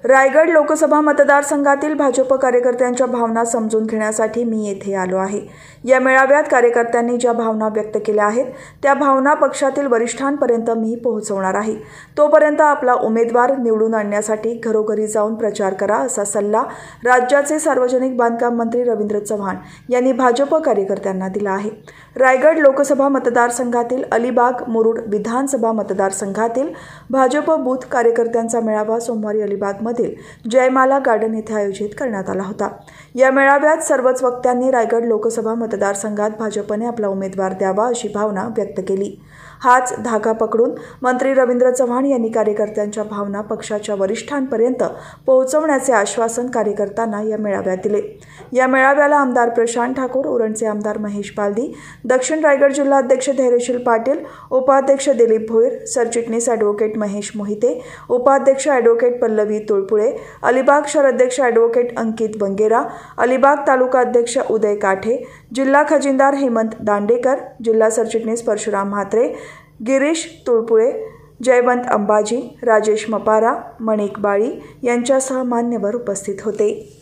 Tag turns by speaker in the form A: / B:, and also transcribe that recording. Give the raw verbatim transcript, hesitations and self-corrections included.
A: रायगड लोकसभा मतदारसंघातील भाजप कार्यकर्त्यांच्या भावना समजून घेण्यासाठी मी येथे आलो आहे। या मेळाव्यात कार्यकर्त्यांनी ज्या भावना व्यक्त केल्या आहेत त्या भावना पक्षातील वरिष्ठांपर्यंत मी पोहोचवणार आहे। तोपर्यंत आपला उमेदवार निवडून आणण्यासाठी घरोघरी जाऊन प्रचार करा असा सल्ला राज्याचे सार्वजनिक बांधकाम मंत्री रवींद्र चव्हाण यांनी भाजप कार्यकर्त्यांना दिला आहे। रायगड लोकसभा मतदारसंघातील अलिबाग मुरुड विधानसभा मतदारसंघातील भाजप बूथ कार्यकर्त्यांचा मेळावा सोमवारी अलिबाग मध्ये जयमाला गार्डन येथे आयोजित करण्यात आला होता। या मेळाव्यात सर्वच वक्त्यांनी रायगड लोकसभा मतदारसंघात भाजपने आपला उमेदवार द्यावा अशी भावना व्यक्त केली। हाच धागा पकडून मंत्री रवींद्र चव्हाण यांनी कार्यकर्त्यांच्या भावना पक्षाच्या वरिष्ठांपर्यंत पोहोचवण्याचे आश्वासन कार्यकर्त्यांना या मेळाव्यात दिले। या मेळाव्याला आमदार प्रशांत ठाकूर, उरणचे आमदार महेश बालदी, दक्षिण रायगड जिल्हा अध्यक्ष धैर्यशील पाटील, उपाध्यक्ष दिलीप भोईर, सरचिटणीस ॲडव्होकेट महेश मोहिते, उपाध्यक्ष ॲडव्होकेट पल्लवी तुळपुळे, अलिबाग शहर अध्यक्ष ॲडव्होकेट अंकित बंगेरा, अलिबाग तालुका अध्यक्ष उदय काठे, जिल्हा खजिनदार हेमंत दांडेकर, जिल्हा सरचिटणीस परशुराम म्हात्रे, गिरीश तुळपुळे, जयवंत अंबाजी, राजेश मपारा, मणिक बाळी यांच्यासह मान्यवर उपस्थित होते।